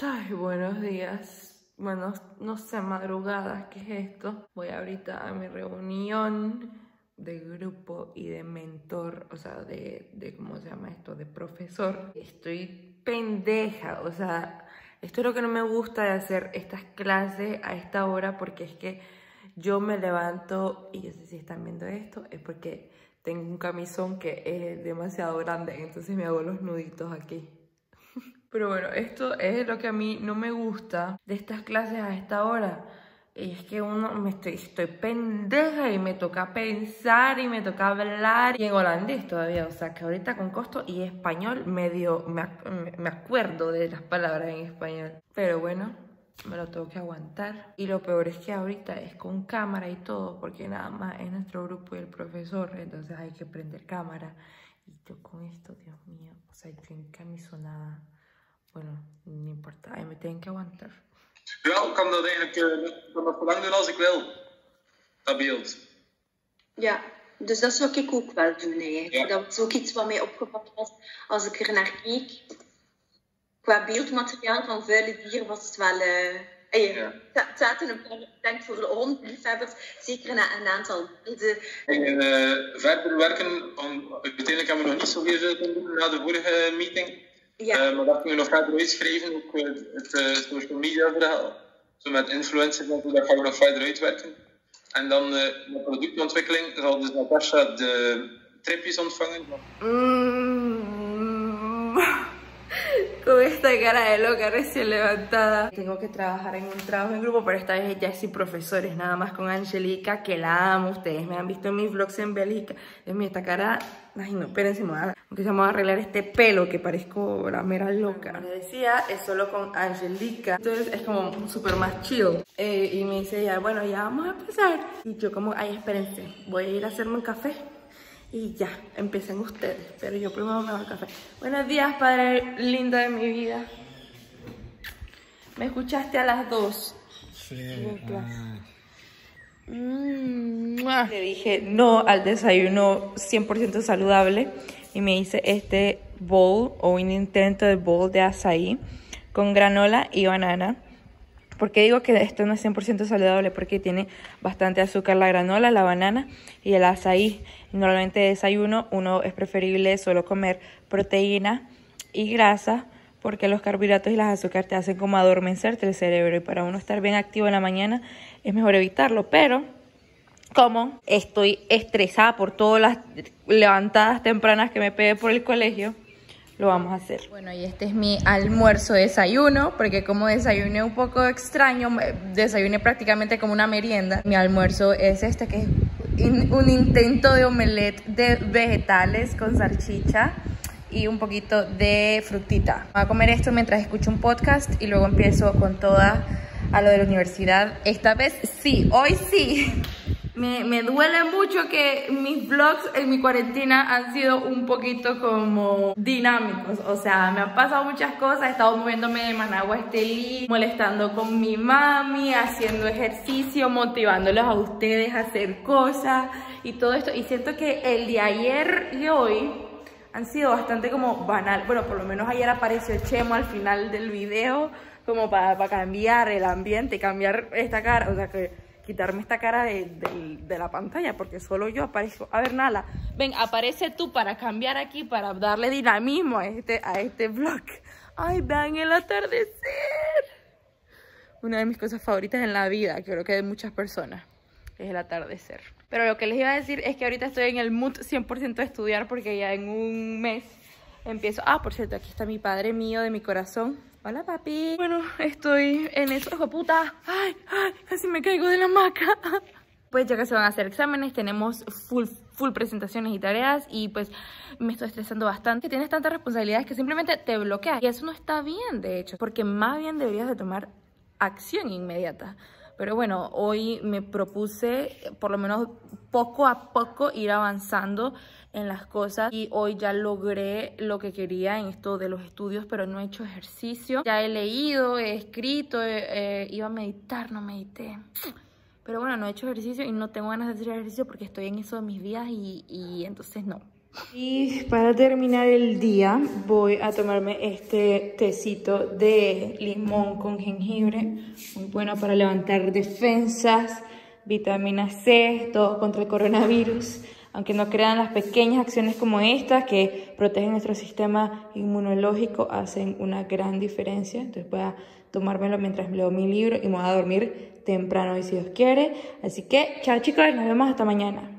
Ay, buenos días. Bueno, no sé, madrugadas, ¿qué es esto? Voy ahorita a mi reunión de grupo y de mentor, o sea, ¿cómo se llama esto? De profesor. Estoy pendeja, o sea, esto es lo que no me gusta de hacer estas clases a esta hora, porque es que yo me levanto, y yo sé si están viendo esto, es porque tengo un camisón que es demasiado grande, entonces me hago los nuditos aquí. Pero bueno, esto es lo que a mí no me gusta de estas clases a esta hora. Y es que estoy pendeja y me toca pensar y me toca hablar. Y en holandés todavía, o sea que ahorita con costo y español medio me acuerdo de las palabras en español. Pero bueno, me lo tengo que aguantar. Y lo peor es que ahorita es con cámara y todo, porque nada más es nuestro grupo y el profesor, entonces hay que prender cámara. Y yo con esto, Dios mío, o sea, yo encamisonada. Bueno, no importa, ahí me tienen que aguantar. Ja, ik kan dat eigenlijk kan dat zo lang doen als ik wil. Dat beeld. Ja, dus dat zou ik ook wel doen eigenlijk. Ja. Dat was ook iets wat mij opgevallen was als ik er naar keek. Qua beeldmateriaal van vuile dieren was het wel... Ja. Het zaten een paar, ik denk voor de hondliefhebbers, zeker een aantal beelden. Verder werken, uiteindelijk hebben we nog niet zoveel kunnen doen na de vorige meeting. Ja. Maar dat kunnen we nog verder uitschrijven, ook het social media verhaal. Zo met influencers, dat gaan we nog verder uitwerken. En dan de productontwikkeling zal dus Natasha de tripjes ontvangen. Con esta cara de loca recién levantada. Tengo que trabajar en un trabajo en grupo, pero esta vez ya sin profesores, nada más con Angelica, que la amo. Ustedes me han visto en mis vlogs en Bélgica. Dios mío, esta cara... Ay, no, espérense, aunque se me va a arreglar este pelo, que parezco la mera loca. Como les decía, es solo con Angelica. Entonces es como súper más chill. Y me dice ella, bueno, ya vamos a empezar. Y yo como, ay, espérense, voy a ir a hacerme un café. Y ya, empiecen ustedes, pero yo primero me hago el café. Buenos días, padre lindo de mi vida. ¿Me escuchaste a las 2? Sí. Le dije no al desayuno 100% saludable y me hice este bowl o un intento de bowl de azaí con granola y banana. ¿Por qué digo que esto no es 100% saludable? Porque tiene bastante azúcar la granola, la banana y el azaí. Normalmente de desayuno uno es preferible solo comer proteína y grasa, porque los carbohidratos y las azúcares te hacen como adormecerte el cerebro, y para uno estar bien activo en la mañana es mejor evitarlo. Pero como estoy estresada por todas las levantadas tempranas que me pegué por el colegio, lo vamos a hacer. Bueno, y este es mi almuerzo desayuno, porque como desayuné un poco extraño, desayuné prácticamente como una merienda. Mi almuerzo es este, que es un intento de omelette de vegetales con salchicha y un poquito de frutita. Voy a comer esto mientras escucho un podcast y luego empiezo con toda a lo de la universidad. Esta vez sí, hoy sí. Me duele mucho que mis vlogs en mi cuarentena han sido un poquito como dinámicos. O sea, me han pasado muchas cosas. He estado moviéndome de Managua a Estelí, molestando con mi mami, haciendo ejercicio, motivándolos a ustedes a hacer cosas y todo esto. Y siento que el de ayer y hoy han sido bastante como banal. Bueno, por lo menos ayer apareció Chemo al final del video, como para cambiar el ambiente, cambiar esta cara. O sea, que quitarme esta cara de la pantalla, porque solo yo aparezco. A ver, Nala, ven, aparece tú para cambiar aquí, para darle dinamismo a este vlog. Ay, vean el atardecer. Una de mis cosas favoritas en la vida, creo que de muchas personas, es el atardecer. Pero lo que les iba a decir es que ahorita estoy en el mood 100% de estudiar, porque ya en un mes empiezo... Ah, por cierto, aquí está mi padre mío de mi corazón. Hola, papi. Bueno, estoy en eso. ¡Hijo de puta! ¡Ay! Casi me caigo de la hamaca. Pues ya que se van a hacer exámenes, tenemos full presentaciones y tareas, y pues me estoy estresando bastante. Tienes tantas responsabilidades que simplemente te bloqueas, y eso no está bien, de hecho, porque más bien deberías de tomar acción inmediata. Pero bueno, hoy me propuse por lo menos poco a poco ir avanzando en las cosas, y hoy ya logré lo que quería en esto de los estudios, pero no he hecho ejercicio. Ya he leído, he escrito, iba a meditar, no medité. Pero bueno, no he hecho ejercicio y no tengo ganas de hacer ejercicio porque estoy en eso de mis días y entonces no. Y para terminar el día voy a tomarme este tecito de limón con jengibre, muy bueno para levantar defensas, vitamina C, todo contra el coronavirus. Aunque no crean, las pequeñas acciones como estas que protegen nuestro sistema inmunológico hacen una gran diferencia. Entonces voy a tomármelo mientras leo mi libro y me voy a dormir temprano hoy si Dios quiere. Así que chao chicos, nos vemos hasta mañana.